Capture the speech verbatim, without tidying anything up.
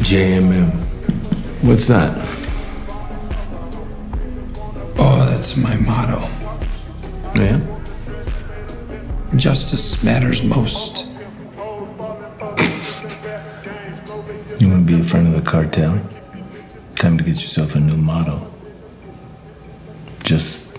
J M M. What's that? Oh, that's my motto. Yeah? Justice matters most. You want to be a friend of the cartel? Time to get yourself a new motto. Just